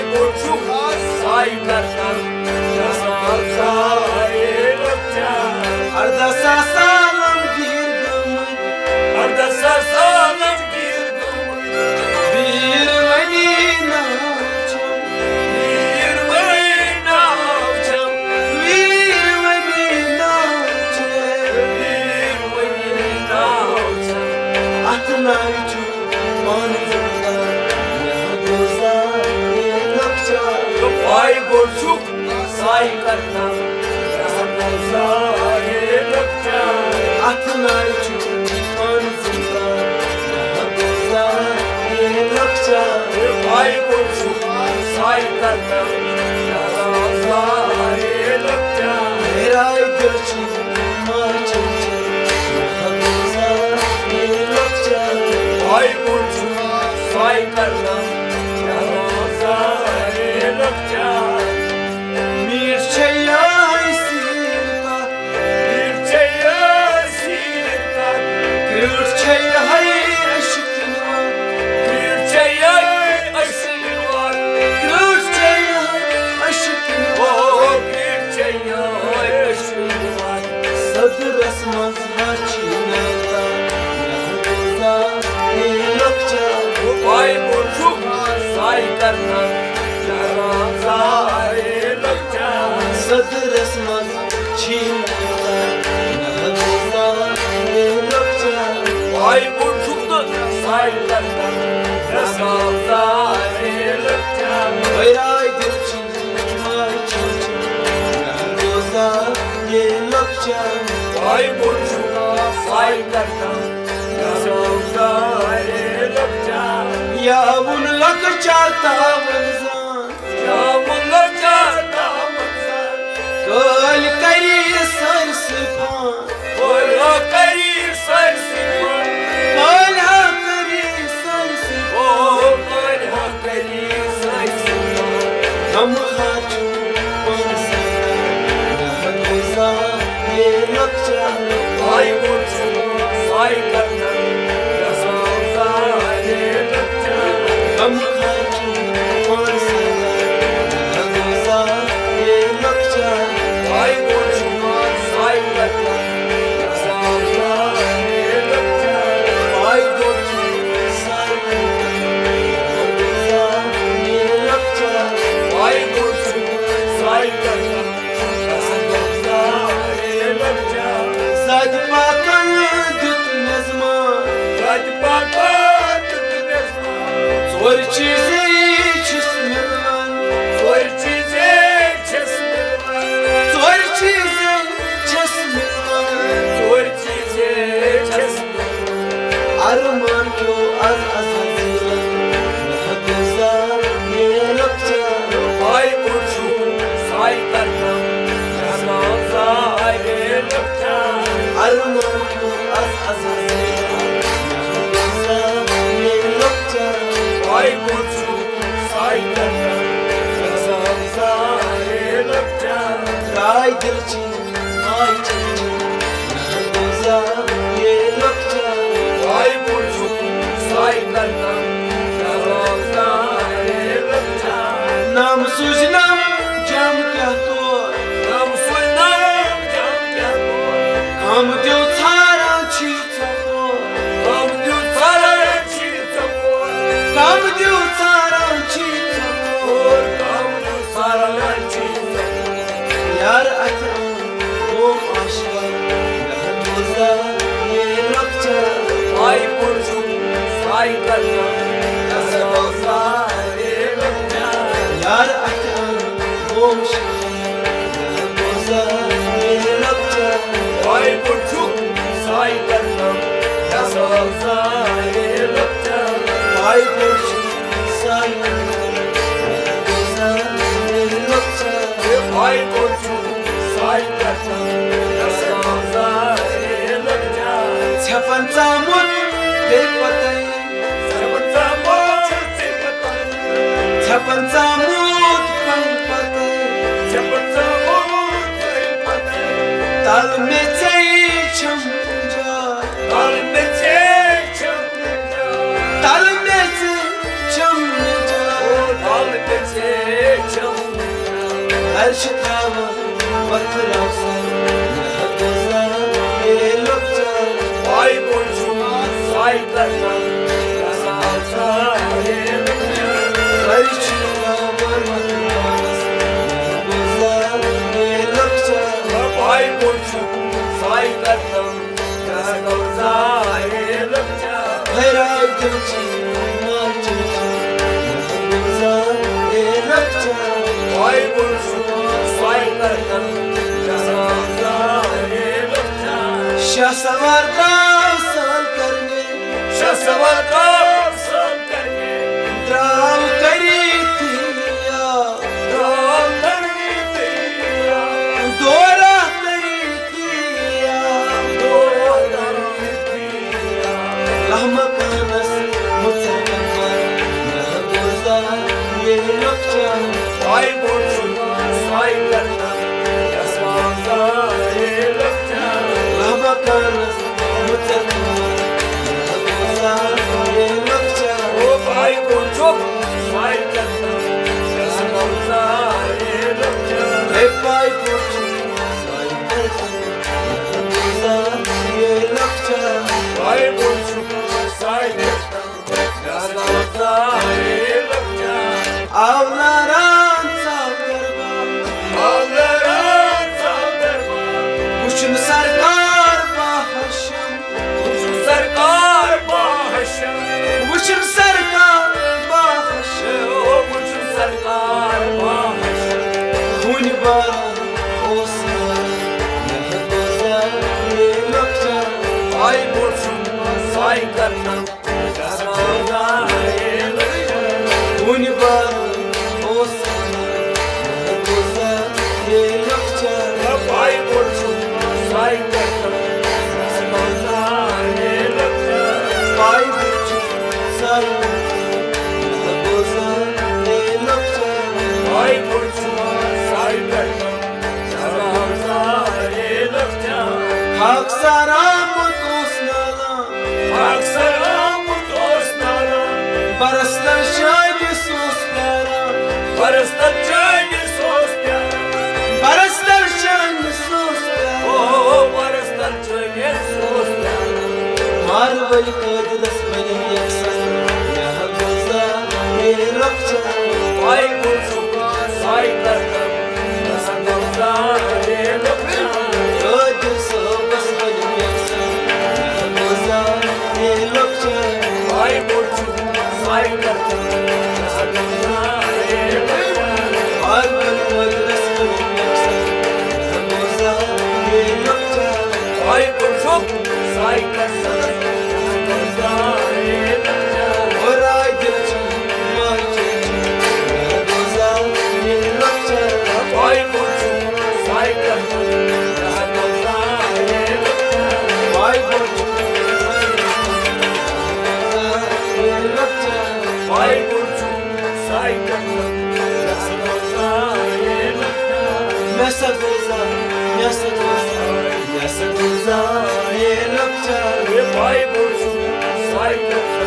बुझुक साई करना जहाँ साई लपचा अर्धसा सालम गिर गम अर्धसा सालम गिर गम वीर वनी नाचम वीर वनी नाचम वीर वनी नाचम वीर वनी नाचम अतनाइचु मान जुदा यहदोजा ये लपचा भाई बुझुक साई करना जहाँ साई लपचा अतनाइचु मान जुदा यहदोजा ये लपचा भाई बुझुक साई करना जहाँ साई लपचा मेरा दिलची माचचे यहदोजा ये लपचा भाई बुझुक साई करना जहाँ साई लपचा मीर छैयाई सीरका वीर सीता क्रूर छैयाई अशकनवा वीर अश्विनवार क्रूर छैयाई अशकनवा ओ वीर अश्विनवार सदरस मज़ाची नैता यहदोजा ये लपचा भाई बुझुक साई करना जहाँ साई लपचा सदरस मज़ाची नैता यहदोजा ये लपचा भाई बुझुक साई करना जहाँ साई लपचा वैराई दिलची माचचे यहदोजा ये लपचा भाई बुझुक साई करना जहाँ साई लपचा या उन लकचा तावज़ान या मुल्ला चाहता मंज़र कल करी सरसफान बोलो करी सरसिमन कल करी सरसफान ओ बोलो करी सरसिमन हम खाचू पंसा यहदोजा ये लपचा भाई बुझुक साई करना जहाँ साई लपचा हम खाचू पंसा यहदोजा ये लपचा भाई बुझुक साई करना जहाँ साई लपचा आई गोचू साई यहदोजा ये लपचा भाई बुझुक साई करना जहाँ साई लपचा सज पाकन दुत नज़मान राजपाट नज़मान ज़ोर चीज़ें छिस मिलन ज़ोर चीज़ें छिस मिलन ज़ोर चीज़ें छिस मिलन ज़ोर चीज़ें छिस मिलन अरमान क्यों अज़ीलन यहदोजा ये लपचा भाई बुझुक साई करना जहाँ साई लपचा अरमान क्यों अज़ीलन यहदोजा ये लपचा भाई बुझुक साई करना जहाँ साई लपचा राय दिलची माचचे यहदोजा ये लपचा भाई बुझुक साई करना जहाँ साई लपचा नाम सुजनम जम क्या तोर हम सुनाम जम क्या तो हम दियो छारा छी छपोर हम जो सारा छी सपोर हम दियो छारा छी छपोर हम जो सारा छी यार अतन ओ आशा यहदोजा ये लपचा भाई बुझुक साई करना जहाँ साई लपचा यार अतन ओ आशा यहदोजा ये लपचा भाई बुझुक साई करना जहाँ साई लपचा भाई बोझ साई यहदोजा ये लपचा भाई बुझुक साई करना जहाँ साई लपचा छपन चामुन देख पतई सबसे मोटी पतंग छपन चामुन पन पतई सबसे मोटी पतंग ताल में चई छम जा ताल में ताल में चई छम जा ताल में Arshitama Vakrasa Nahagoza Elokta Ay boşum saygılarla Yasalsa elokta Arshitama Vakrasa Nahagoza Elokta Ay boşum saygılarla Yasalsa elokta Heraydıcı Martıcı Nahagoza Elokta Ay boşum saygılarla Yasalsa elokta Şahsavarda sal karne Şasavarda sankarne Drav karitiya Dağ karitiya Dora karitiya Dağ karitiya Lahma kanas mutakafar Nahagoza Elokta Ay boşum saygılarla Yasalsa elokta Lahma kanas mutakafar Nahagoza Elokta Ay boşum saygılarla Yasalsa elokta Hep ay burcu saykarsan Nahagoza Elokta Ay boşum saygılarla Yasalsa elokta Avlaran saldırma Ağlaran saldırma Kuşun sarkar bahşam Kuşu sarkar başım Kuşun sarkar bahşam O kuşu sarkar başım Huni bara olsa Nahagoza Elokta Ay boşum saygılarla Yasalsa elokta Huni bara olsa Nahagoza Elokta Ay boşum saygılarla Yasalsa elokta Ay burcu saykarsan Nahagoza Elokta Ay boşum saygılarla Yasalsa elokta Hak saramut osnala Aksara mutosnara Barastan şaydi sospera Varıstan çayını sospya Barastan şaydi sospera O varıstan çayını sospya Marvali kadidas benim yaksan Nahagoza Elokta Ay boşum saygılarla Yasalsa elokta Ödül sobas benim yaksan Nahagoza Elokta Ay boşum saygılarla Yasalsa elokta Marvali kadidas benim yaksan Nahagoza Elokta Ay boşum saygılarla Yasalsa elokta Oray dilci marçacı Nahagoza Elokta Ay boşum saygılarla Yasalsa elokta Ay burcu Elokta Ay boşum saygılarla Yasalsa elokta Yasagoza Yasagoza Elokta Ay boşum saygılarla